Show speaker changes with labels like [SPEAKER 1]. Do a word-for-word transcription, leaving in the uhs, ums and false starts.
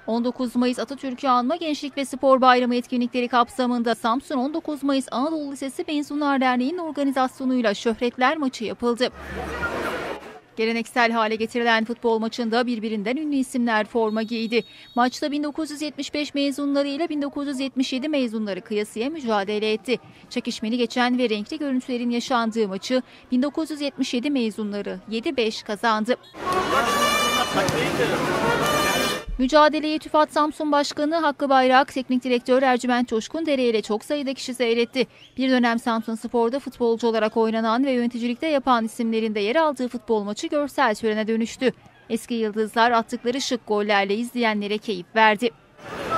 [SPEAKER 1] on dokuz Mayıs Atatürk'ü Anma Gençlik ve Spor Bayramı etkinlikleri kapsamında Samsun on dokuz Mayıs Anadolu Lisesi Mezunlar Derneği'nin organizasyonuyla Şöhretler Maçı yapıldı. Geleneksel hale getirilen futbol maçında birbirinden ünlü isimler forma giydi. Maçta bin dokuz yüz yetmiş beş mezunları ile bin dokuz yüz yetmiş yedi mezunları kıyasıya mücadele etti. Çekişmeli geçen ve renkli görüntülerin yaşandığı maçı bin dokuz yüz yetmiş yedi mezunları yedi beş kazandı. Mücadeleyi TÜFAD Samsun Başkanı Hakkı Bayrak, Teknik Direktör Ercüment Coşkundere ile çok sayıda kişi seyretti. Bir dönem Samsunspor'da futbolcu olarak oynanan ve yöneticilikte yapan isimlerin de yer aldığı futbol maçı görsel törene dönüştü. Eski yıldızlar attıkları şık gollerle izleyenlere keyif verdi.